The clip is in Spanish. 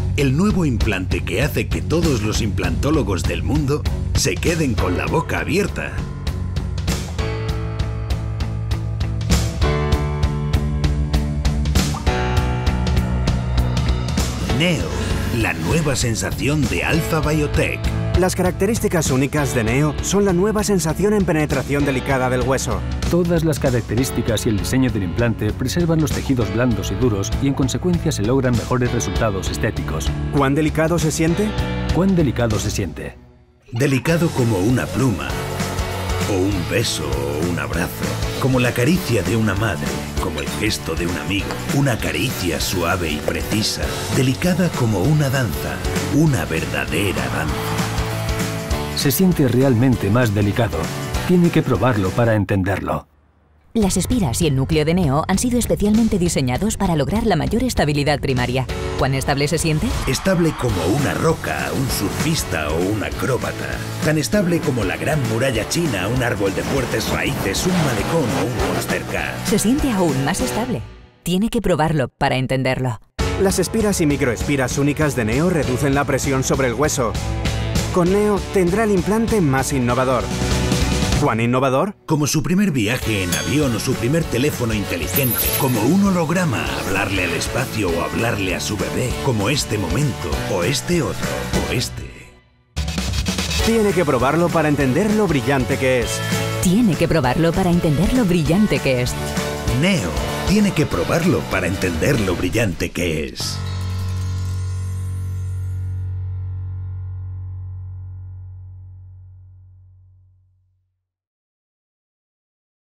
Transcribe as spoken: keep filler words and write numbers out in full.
el nuevo implante que hace que todos los implantólogos del mundo se queden con la boca abierta. Neo, la nueva sensación de Alpha Biotech. Las características únicas de Neo son la nueva sensación en penetración delicada del hueso. Todas las características y el diseño del implante preservan los tejidos blandos y duros y en consecuencia se logran mejores resultados estéticos. ¿Cuán delicado se siente? ¿Cuán delicado se siente? Delicado como una pluma, o un beso o un abrazo, como la caricia de una madre, como el gesto de un amigo, una caricia suave y precisa, delicada como una danza, una verdadera danza. Se siente realmente más delicado. Tiene que probarlo para entenderlo. Las espiras y el núcleo de Neo han sido especialmente diseñados para lograr la mayor estabilidad primaria. ¿Cuán estable se siente? Estable como una roca, un surfista o un acróbata. Tan estable como la Gran Muralla China, un árbol de fuertes raíces, un malecón o un Monster Car. Se siente aún más estable. Tiene que probarlo para entenderlo. Las espiras y microespiras únicas de Neo reducen la presión sobre el hueso. Con Neo tendrá el implante más innovador. ¿Cuán innovador? Como su primer viaje en avión o su primer teléfono inteligente. Como un holograma, hablarle al espacio o hablarle a su bebé. Como este momento, o este otro, o este. Tiene que probarlo para entender lo brillante que es. Tiene que probarlo para entender lo brillante que es. Neo tiene que probarlo para entender lo brillante que es.